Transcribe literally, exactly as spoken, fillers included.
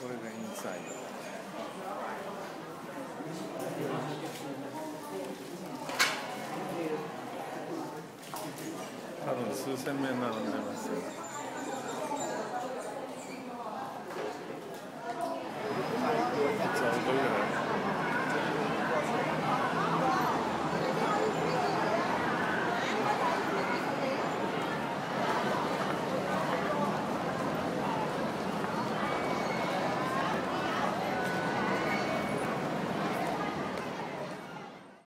これがインサイド。多分数千名並んでますよ。